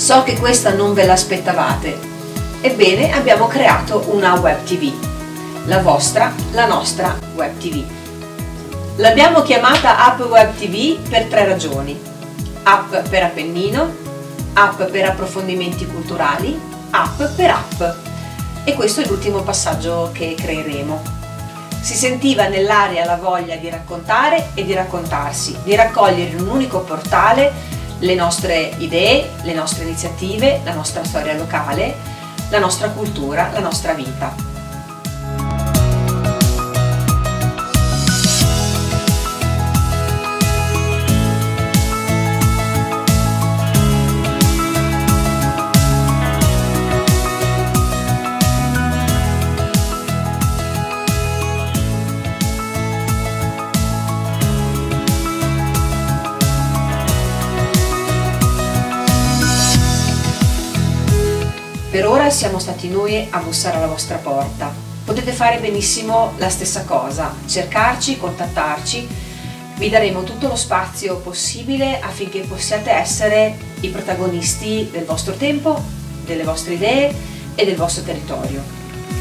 So che questa non ve l'aspettavate, ebbene abbiamo creato una web tv, la vostra, la nostra web tv. L'abbiamo chiamata App Web TV per 3 ragioni: app per Appennino, app per approfondimenti culturali, app per app. E questo è l'ultimo passaggio che creeremo. Si sentiva nell'aria la voglia di raccontare e di raccontarsi, di raccogliere in un unico portale le nostre idee, le nostre iniziative, la nostra storia locale, la nostra cultura, la nostra vita. Per ora siamo stati noi a bussare alla vostra porta. Potete fare benissimo la stessa cosa, cercarci, contattarci. Vi daremo tutto lo spazio possibile affinché possiate essere i protagonisti del vostro tempo, delle vostre idee e del vostro territorio.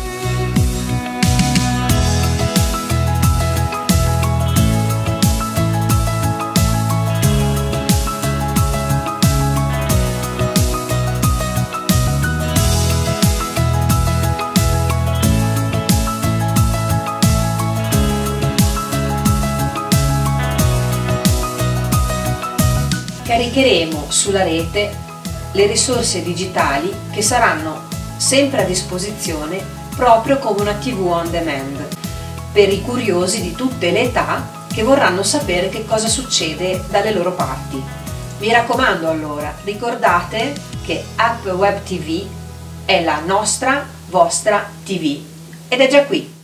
Caricheremo sulla rete le risorse digitali che saranno sempre a disposizione proprio come una TV on demand per i curiosi di tutte le età che vorranno sapere che cosa succede dalle loro parti. Mi raccomando allora, ricordate che App Web TV è la nostra, vostra TV ed è già qui.